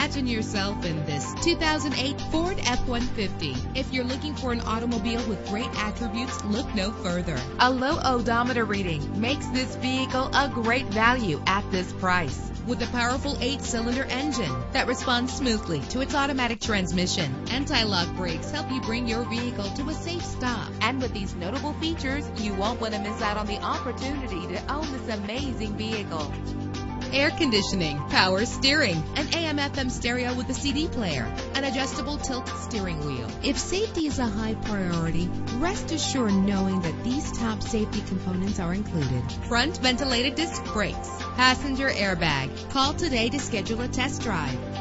Imagine yourself in this 2008 Ford F-150. If you're looking for an automobile with great attributes, look no further. A low odometer reading makes this vehicle a great value at this price. With a powerful 8-cylinder engine that responds smoothly to its automatic transmission. Anti-lock brakes help you bring your vehicle to a safe stop. And with these notable features, you won't want to miss out on the opportunity to own this amazing vehicle. Air conditioning, power steering, an AM/FM stereo with a CD player, an adjustable tilt steering wheel. If safety is a high priority, rest assured knowing that these top safety components are included. Front ventilated disc brakes, passenger airbag. Call today to schedule a test drive.